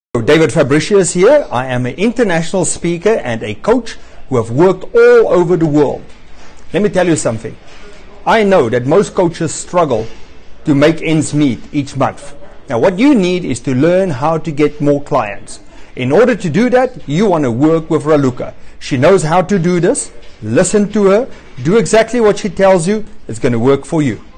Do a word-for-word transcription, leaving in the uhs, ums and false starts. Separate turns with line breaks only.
David Fabricius here. I am an international speaker and a coach who have worked all over the world. Let me tell you something. I know that most coaches struggle to make ends meet each month. Now what you need is to learn how to get more clients. In order to do that, you want to work with Raluca. She knows how to do this. Listen to her. Do exactly what she tells you. It's going to work for you.